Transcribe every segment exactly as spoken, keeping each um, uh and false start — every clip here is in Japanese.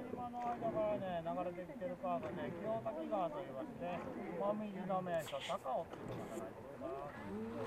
島の間からね、流れてきてる川がね、清滝川と言いまして、もみじの名所、高尾っていうのが流れてきます。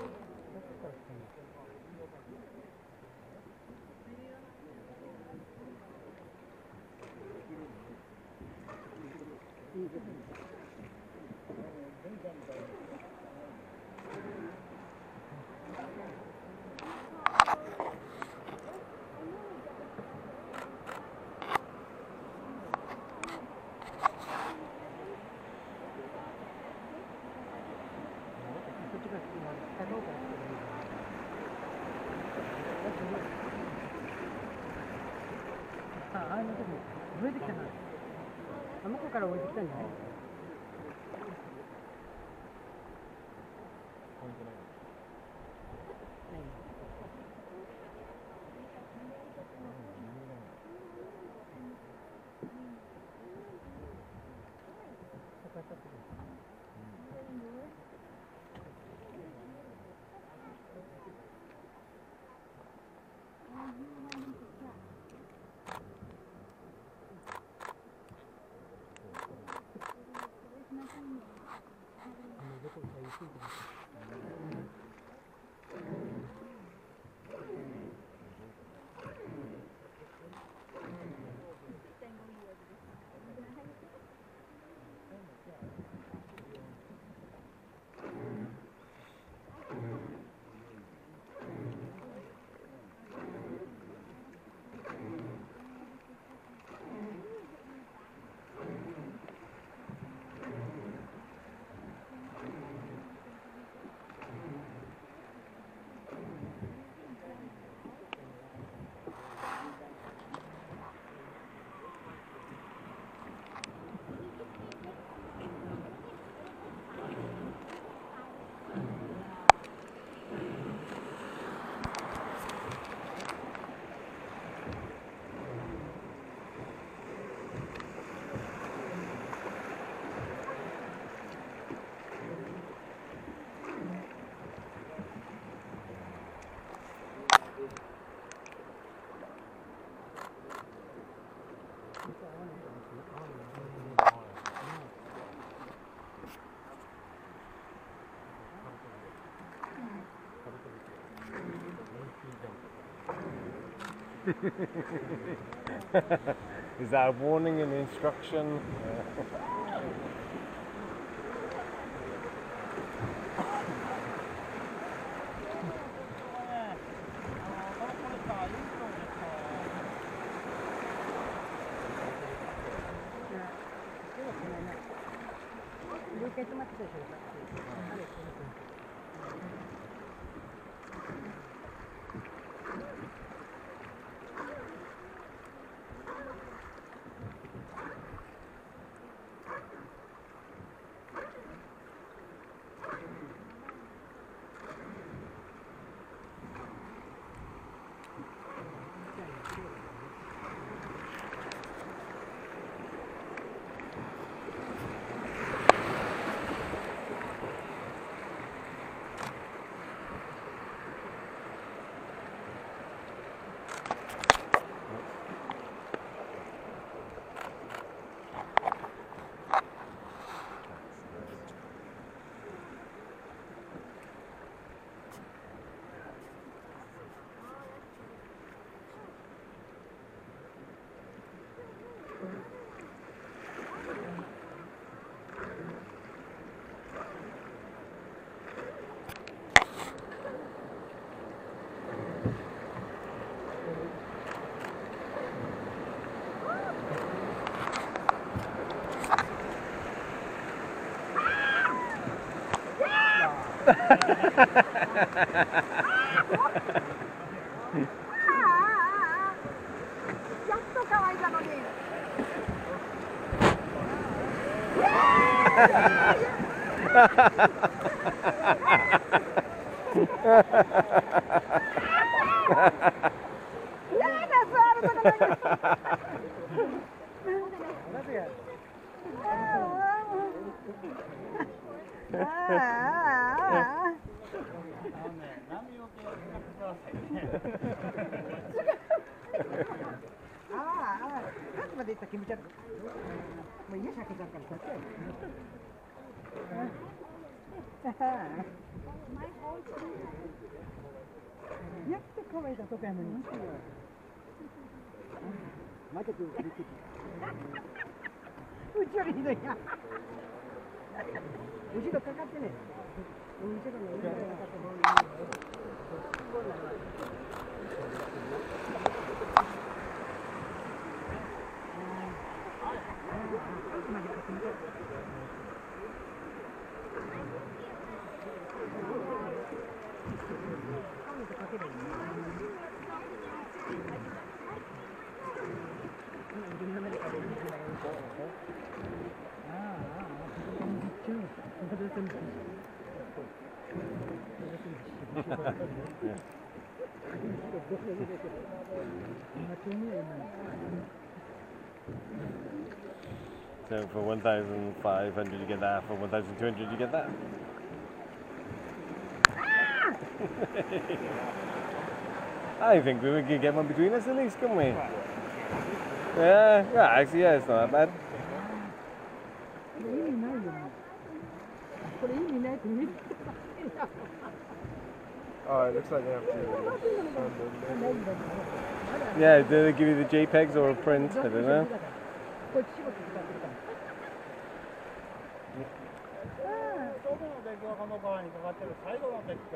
ああいうの時も増えてきたな。あ、向こうから降りてきたんじゃない？ Is that a warning and instruction? まで行った気持ち悪い。もう家開けちゃうからこっちや。やっと可愛いだとかやのに。またくるくる。うちよりひどいや。後ろかかってね。後ろの後ろかかってね。 So for one thousand five hundred you get that, for one thousand two hundred you get that. I think we could get one between us at least, couldn't we? Yeah, yeah, actually, yeah, it's not that bad. Oh, it looks like they have to. Yeah, do they give you the JPEGs or a print? I don't know. 外の鉄橋この川にかかってる最後の鉄橋。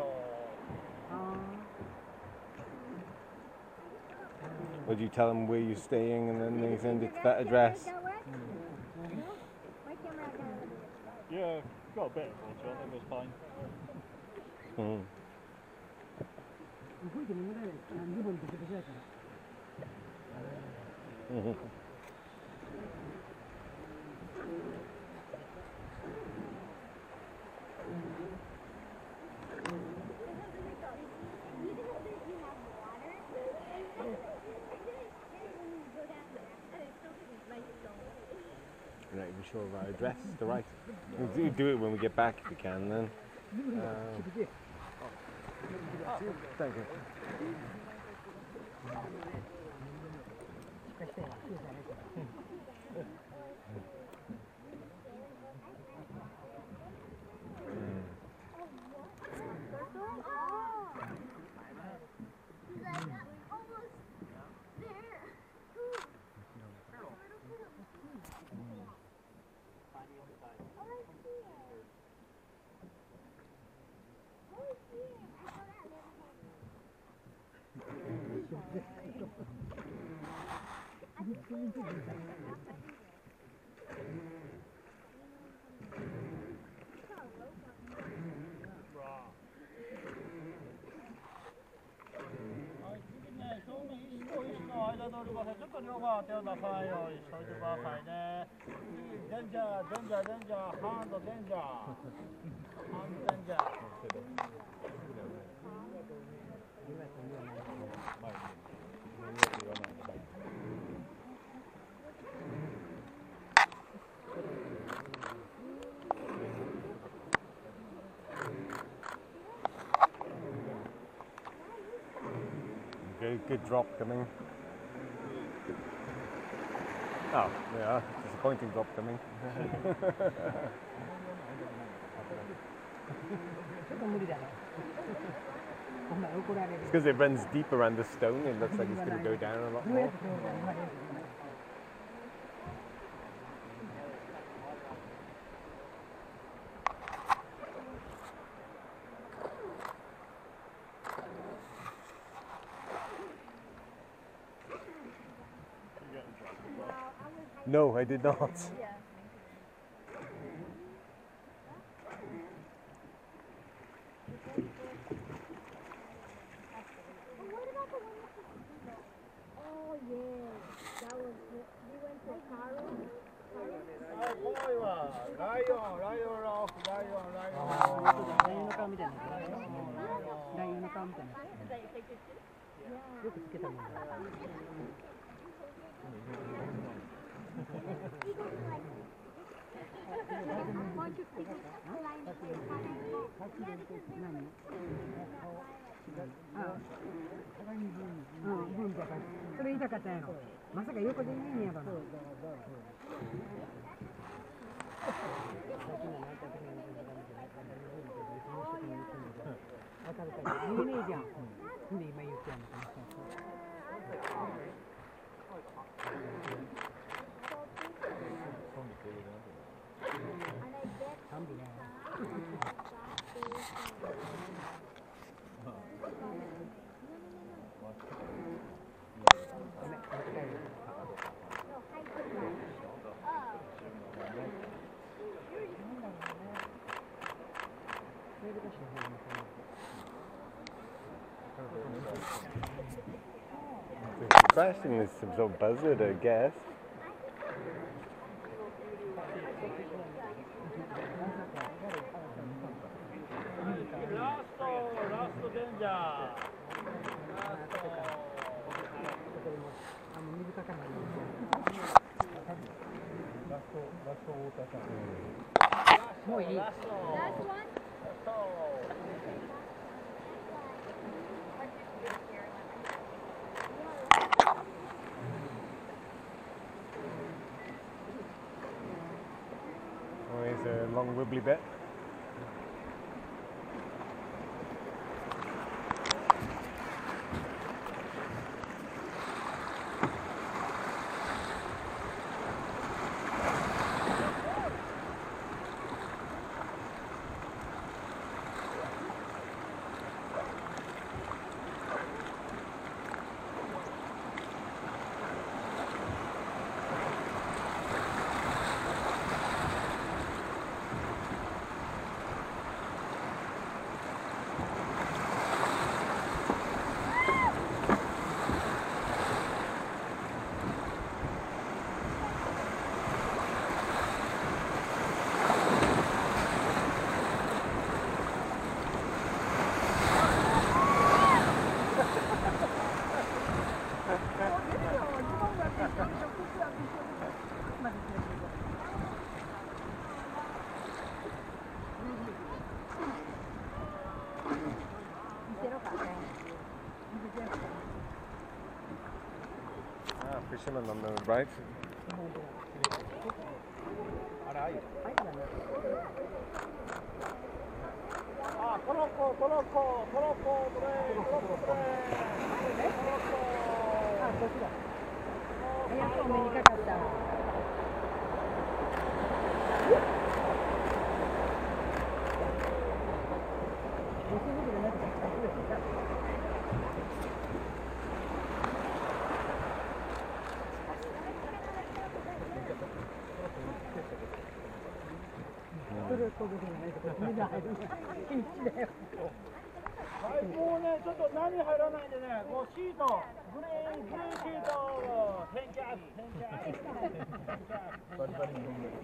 Would you tell them where you're staying and then they send it to that address? Yeah, got a bit of water, I think it was fine. Hmm. Mm-hmm. We're not even sure of our address, the right. We'll do, do it when we get back if we can then. Um, thank you. Danger, danger, danger, hand danger, hand danger. Good, good drop coming. Oh, yeah, disappointing drop coming. It's because it runs deep around the stone, it looks like it's going to go down a lot more. No, I did not. Yeah. Oh yeah, that was it. We went to Caro. Lion, lion rock, lion, lion. ライオンの顔みたいな。ライオンの顔みたいな。よくつけたもんだ。 Bunch of tickets, line, うん、ブンとか。それ言いたかったんやろ。まさか横でいいんやろな。わかるかい。見えねえじゃん。で今言ってやんのかな。 Crashing is some sort of buzzard, I guess. ラスト、ラストデンジャー。ラスト。 あの水かかない。 ラスト、ラスト太田さん。 もういい。 ラスト。ラスト。ラスト。 Oh, here's a long wibbly bit. Ah, fisherman on the right. あ、トロッコ、トロッコ、トロッコ、トレー、トロッコ、トレー。トロッコ。 あ、こっちだ。早くお目にかかった。 はい、もうね、ちょっと何入らないんでね、もうシート、グリーン、グリーンシートを返却、返却。 バリバリ飲んでる。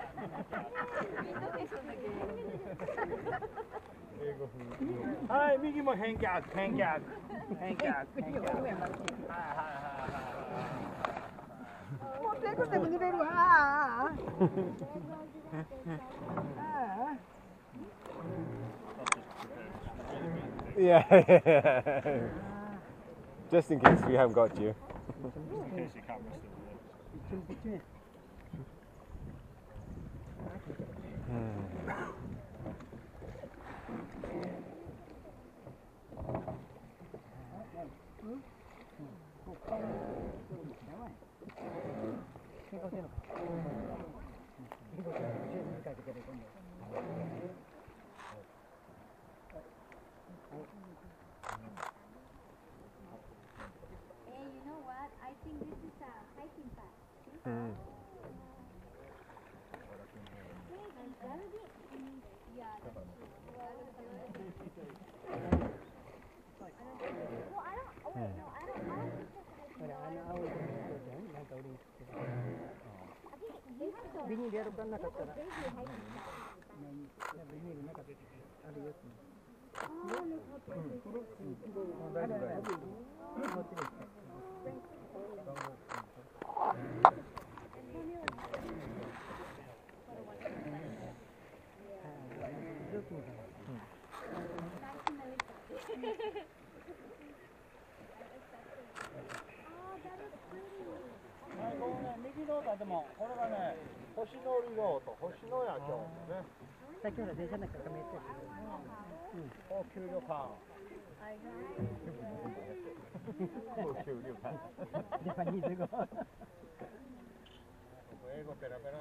英語風。 はい、右も返却、返却、返却、返却。はいはいはいはい。 もう手こでも濡れるわ。ああ。 Yeah, just in case we haven't got you. Hey, you know what? I think this is a hiking path. Mm. Yeah. Well, I don't. Oh wait, no, I don't. I don't think that's a hiking path. I think you have to. ビニールやるかなかったら。 There's your hiking path. ビニールなかったあるよ。 Back to Melissa. はい、このね、右の建物、これがね、星野リゾート、星野や今日ね。 さっきほら電車の中から見えてる。 高級旅館。高級旅館。 ジャパニーズ語。 英語ペラペラ。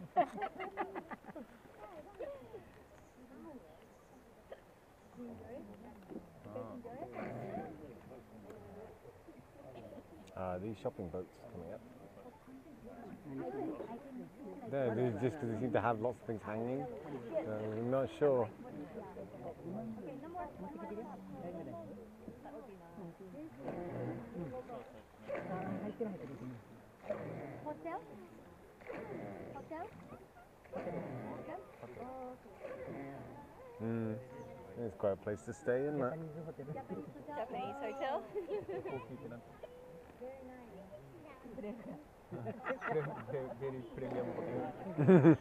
Ah, these shopping boats coming up. No, they just because they seem to have lots of things hanging. So I'm not sure. Hotel? Hotel? Mm. It's quite a place to stay, isn't it? Japanese hotel? Very premium hotel.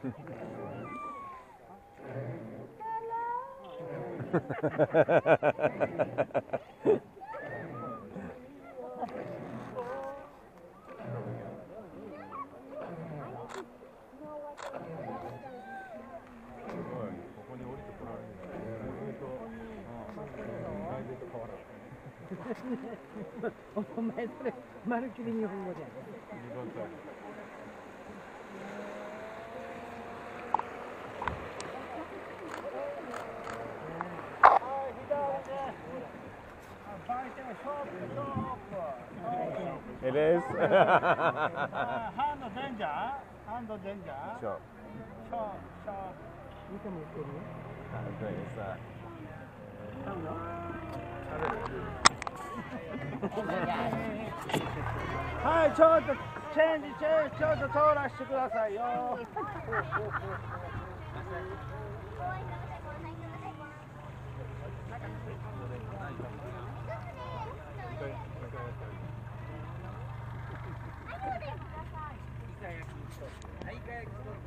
お前それまるっきり日本語じゃん。 はい、左ね。バイテンショップ、ショップ。 It is. ハンドデンジャー、ハンドデンジャー。 Shop. ショップ、ショップ。 いいかも言ってるよ。 How great is that? 買うの？ はい、ちょっとチェンジチェンジ、ちょっと通らせてくださいよ。